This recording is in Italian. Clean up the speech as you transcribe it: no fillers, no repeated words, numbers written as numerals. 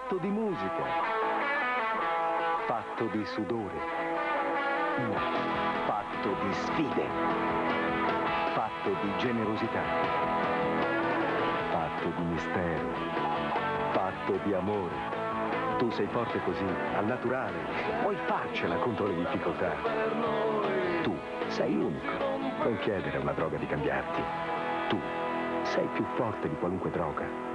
fatto di musica, fatto di sudore, fatto di sfide, fatto di generosità, fatto di mistero, fatto di amore. Tu sei forte così, al naturale, puoi farcela contro le difficoltà. Tu sei unico, non chiedere a una droga di cambiarti. Tu sei più forte di qualunque droga.